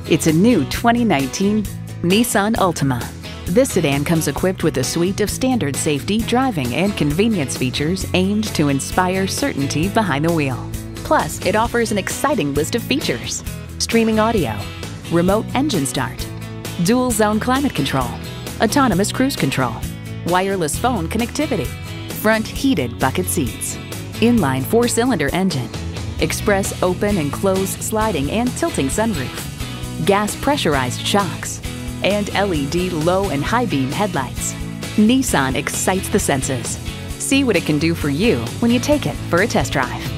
It's a new 2019 Nissan Altima. This sedan comes equipped with a suite of standard safety, driving, and convenience features aimed to inspire certainty behind the wheel. Plus, it offers an exciting list of features: streaming audio, remote engine start, dual zone climate control, autonomous cruise control, wireless phone connectivity, front heated bucket seats, inline 4-cylinder engine, express open and close sliding and tilting sunroof, gas pressurized shocks, and LED low and high beam headlights. Nissan excites the senses. See what it can do for you when you take it for a test drive.